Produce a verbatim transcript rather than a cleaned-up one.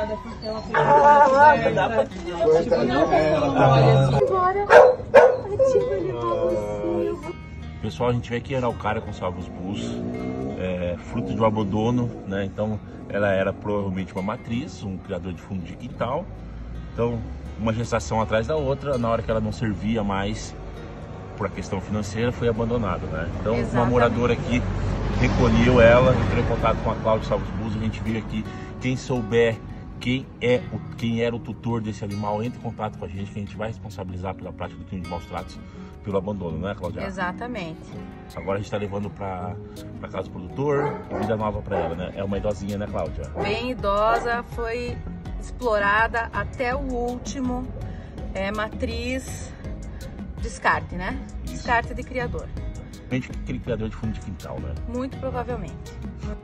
abandonada porque ela foi descoberta. Tipo, não como olha assim. Agora, a tia vai levar você. Pessoal, a gente veio aqui em Araucária com Salvos Bus, é, fruto de um abandono, né? Então ela era provavelmente uma matriz, um criador de fundo de quintal. Então, uma gestação atrás da outra, na hora que ela não servia mais por a questão financeira, foi abandonada, né? Então, Exatamente. Uma moradora aqui recolheu ela, entrou em contato com a Cláudia Salvos Bus, a gente veio aqui. Quem souber quem, é o, quem era o tutor desse animal, entre em contato com a gente, que a gente vai responsabilizar pela prática do crime de maus tratos, pelo abandono, né, Cláudia? Exatamente. Agora a gente está levando para a casa do produtor e vida nova para ela, né? É uma idosinha, né, Cláudia? Bem idosa, foi explorada até o último, é, matriz, descarte, né? Isso. Descarte de criador. Aquele criador de fundo de quintal, né? Muito provavelmente.